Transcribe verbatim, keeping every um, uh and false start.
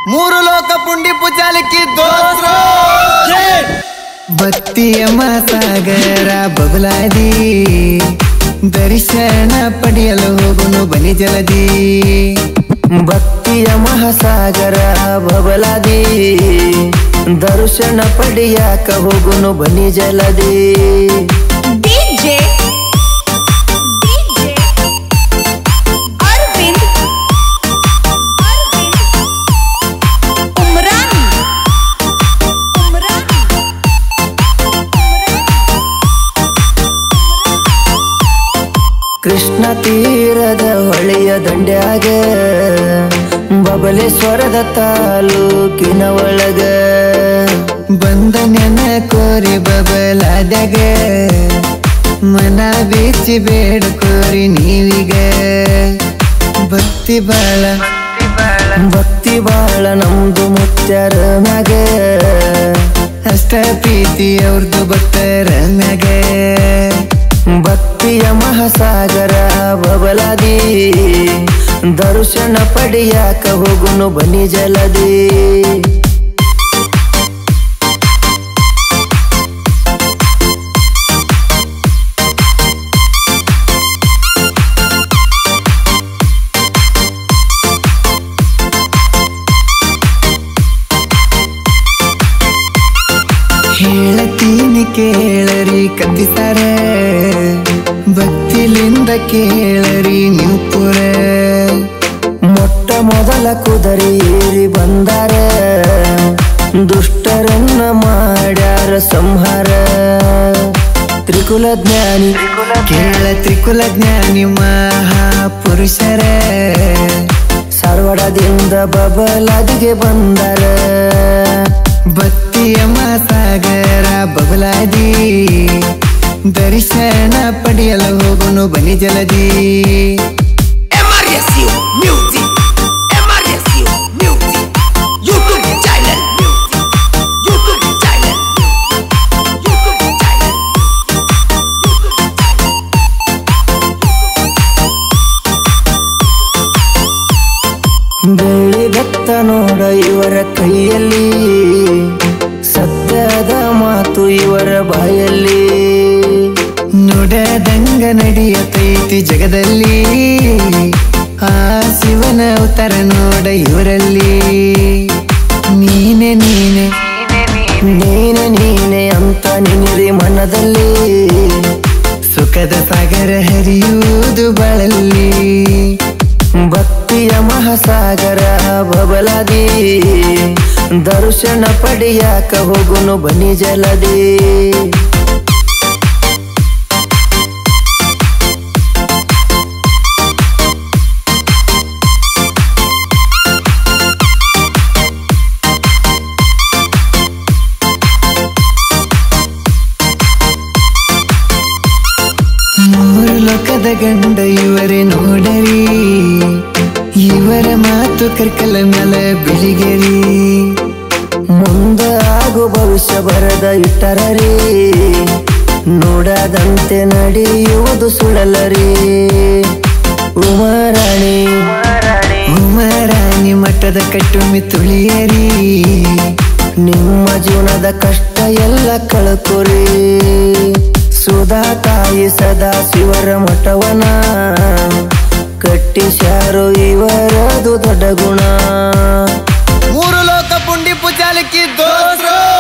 ಮೂರು ಲೋಕ ಪುಂಡಿ ಪುಚಾಲಿಕ್ಕಿ ದೋಸ್ರೋ ಭಕ್ತಿಯ ಮಹಾಸಾಗರ ಬಬಲಾದಿ ದರ್ಶನ ಪಡೆಯಲು ಹೋಗುನು ಬಲಿ ಜಲದಿ ಭಕ್ತಿಯ ಮಹಾಸಾಗರ ಬಬಲಾದಿ ದರ್ಶನ ಪಡೆಯಾಕ ಹೋಗುನು ಬಲಿ ಜಲದಿ ಡಿಜೆ ಕೃಷ್ಣ ತೀರದ ಹೊಳೆಯ ದಂಡ್ಯಾಗ ಬಬಲೇಶ್ವರದ ತಾಲೂಕಿನ ಒಳಗ ಬಂದ ನೆನ ಕೋರಿ ಬಬಲಾದ್ಯಾಗ ಮನ ಬೀಚಿ ಬೇಡ ಕೋರಿ ನೀವೀಗ ಭಕ್ತಿ ಬಾಳ ಭಕ್ತಿ ಬಾಳ ನಮ್ದು ಮುತ್ಯಾರ ಮ್ಯಾಗ ಅಷ್ಟ ಪ್ರೀತಿ ಅವ್ರದ್ದು ಭಕ್ತರ ಮ್ಯಾಗ ಭಕ್ತಿಯ ಮಹಾಸಾಗರ ಬಬಲಾದಿ ದರ್ಶನ ಪಡೆಯಾಕ ಹೋಗುನು ಬನಿ ಜಲದಿ ಹೇಳತೀನಿ ಕೇಳರಿ ಕತ್ತಿಸಾರ ಭಕ್ತಿಲಿಂದ ಕೇಳರಿ ನೀವು ಪುರ ಮೊಟ್ಟ ಮೊದಲ ಕುದರಿ ಏರಿ ಬಂದಾರ ದುಷ್ಟರನ್ನ ಮಾಡ್ಯಾರ ಸಂಹಾರ ತ್ರಿಕುಲ ಜ್ಞಾನಿ ಕೇಳ ತ್ರಿಕುಲ ಜ್ಞಾನಿ ಮಹಾಪುರುಷರ ಸರ್ವಡದಿಂದ ಬಬಲಾದಿಗೆ ಬಂದಾರ ಭಕ್ತಿಯ ಮಹಾಸಾಗರ ಬಬಲಾದಿ ದರ್ಶನ ಪಡೆಯಲು ಹೋಗುನು ಬಲಿ ಜಲದಿ M R S U Music M R S U Music YouTube channel YouTube channel YouTube channel ಬೆಳ್ಳಿ ಭಕ್ತ ನೋಡ ಇವರ ಕೈಯಲ್ಲಿ ಸತ್ಯದ ಮಾತು ಇವರ ಬಾಯಲ್ಲಿ ನುಡದಂಗ ನಡೆಯತೈತಿ ಜಗದಲ್ಲಿ ಆ ಶಿವನ ಅವತಾರ ನೋಡ ಇವರಲ್ಲಿ ನೀನೆ ನೀನೆ ನೀನೆ ನೀನೆ ಅಂತ ನಿನ್ನಿದೆ ಮನದಲ್ಲಿ ಸುಖದ ಸಾಗರ ಹರಿಯುವುದು ಬಾಳಲ್ಲಿ ಭಕ್ತಿಯ ಮಹಾಸಾಗರ ಬಬಲಾದಿ ದರ್ಶನ ಪಡೆಯಾಕ ಹೋಗುನು ಬನಿ ಜಲದಿ ಮೂರು ಲೋಕದ ಗಂಡ ಇವರೇ ನೋಡರಿ ಇವರ ಮಾತು ಕರ್ಕಲ ಮೇಲೆ ಬಿಳಿಗೆರಿ ಮುಂದ ಆಗು ಭವಿಷ್ಯ ಬರದ ಇಟ್ಟರರಿ ನೋಡದಂತೆ ನಡೆಯುವುದು ಸುಳಲರಿ ಉಮರಾಣಿ ಉಮರಾಣಿ ಮಠದ ಕಟ್ಟುಮಿ ತುಳಿಯರಿ ನಿಮ್ಮ ಜೀವನದ ಕಷ್ಟ ಎಲ್ಲ ಕಳ್ಕೊರಿ ಸುಧಾ ತಾಯಿ ಸದಾ ಶಿವರ ಮಠವನ ಕಟ್ಟಿಸ್ಯಾರು ಇವರದು ದೊಡ್ಡ ಗುಣ ಮೂರು ಲೋಕ ಪುಂಡಿ ಪುಚಾಲಿಕ್ಕಿ ದೋಸ್ರೋ